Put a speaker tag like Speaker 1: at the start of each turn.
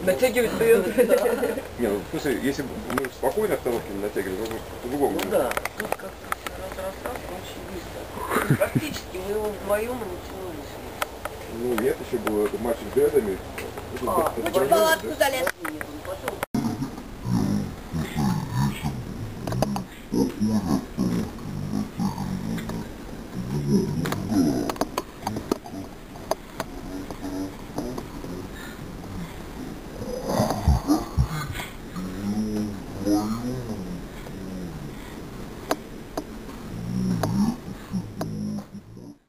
Speaker 1: Натягивать вариант.
Speaker 2: Не, ну в смысле, если бы мы спокойно остановки натягивали, то по-другому.
Speaker 1: Ну да, тут как-то все раз, очень быстро. Практически мы его вдвоем и натянулись.
Speaker 2: Ну нет, еще был этот матч с дедами.
Speaker 3: Ну что, палатку залез?
Speaker 2: Спокойно.